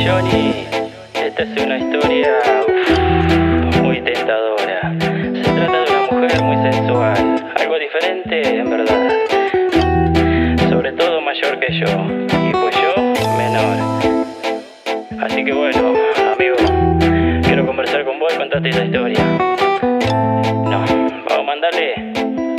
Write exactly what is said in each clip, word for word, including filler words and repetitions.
Johnny, esta es una historia uf, muy tentadora. Se trata de una mujer muy sensual, algo diferente en verdad, sobre todo mayor que yo, y pues yo menor. Así que bueno, amigo, quiero conversar con vos y contarte esta historia. No, vamos a mandarle.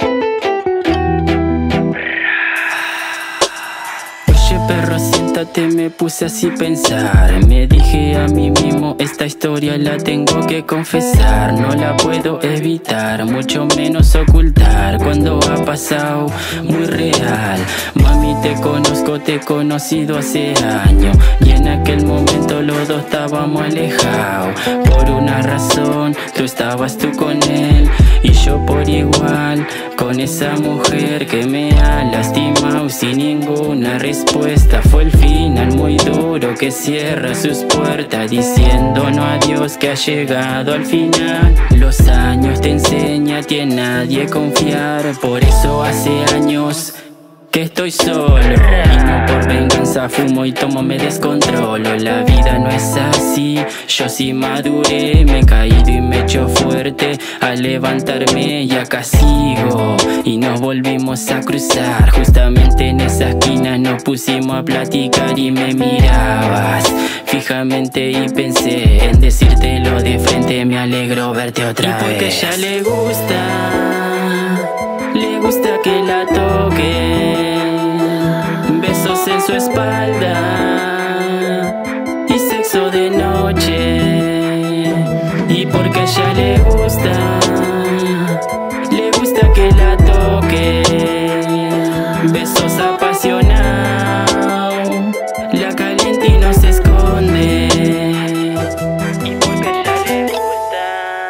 Perro, siéntate, me puse así a pensar. Me dije a mí mismo, esta historia la tengo que confesar. No la puedo evitar, mucho menos ocultar. Cuando ha pasado, muy real. Mami, te conozco, te he conocido hace años, y en aquel momento los dos estábamos alejados. Por una razón, tú estabas tú con él y yo por igual, con esa mujer que me ha lastimado sin ninguna respuesta. Fue el final muy duro que cierra sus puertas, diciendo no adiós, que ha llegado al final. Los años te enseñan que en nadie confiar, por eso hace años que estoy solo, y no por venganza fumo y tomo, me descontrolo. La vida no es así, yo sí maduré, me he caído y me he hecho fuerte al levantarme, y acá sigo. Y nos volvimos a cruzar, justamente en esa esquina nos pusimos a platicar y me mirabas fijamente y pensé en decírtelo de frente, me alegro verte otra vez. Y porque ella le gusta, le gusta que la toque, besos en su espalda y sexo de noche. Y porque a ella le gusta, le gusta que la toque, besos apasionados, la caliente y no se esconde. Y porque a ella le gusta.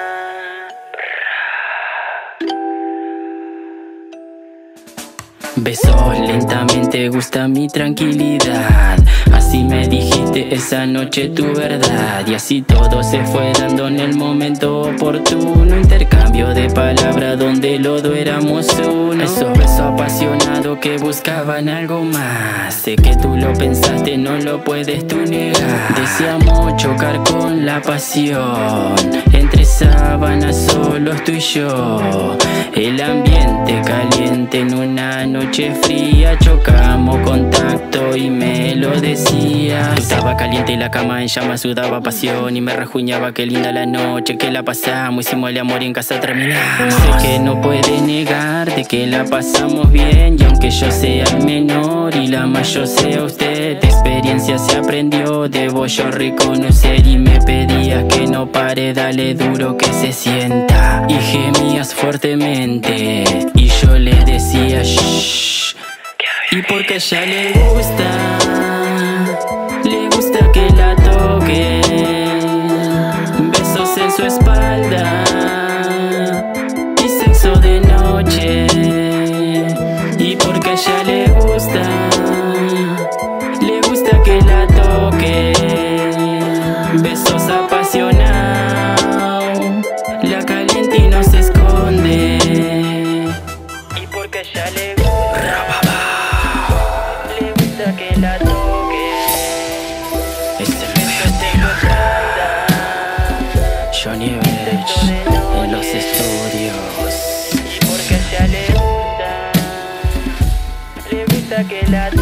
Besó lentamente, gusta mi tranquilidad. Así me dijiste esa noche tu verdad, y así todo se fue dando en el momento oportuno. Intercambio de palabras donde los dos éramos uno. Esos besos apasionados que buscaban algo más. Sé que tú lo pensaste, no lo puedes tú negar. Deseamos chocar con la pasión, entre sábanas solos tú y yo. El ambiente caliente en una noche fría, chocamos contacto y me lo decías. Tú estaba caliente y la cama en llamas, sudaba pasión y me rejuñaba. Qué linda la noche que la pasamos, hicimos el amor y en casa terminamos. Sé que no puede negar de que la pasamos bien, y aunque yo sea el menor y la mayor sea usted, de experiencia se aprendió, debo yo reconocer. Y me pedías que no pare, dale duro que se sienta, y gemías fuertemente y yo le decía shh. Y porque a ella le gusta, le gusta que la toque, besos en su espalda y sexo de noche. Y porque a ella le gusta, le gusta que la toque, besos apasionados, la caliente y no se esconde. Y porque a ella le gusta, le gusta que la toque, besos en su espalda, Johnny en los estudios. Y porque a ella le gusta, le gusta que la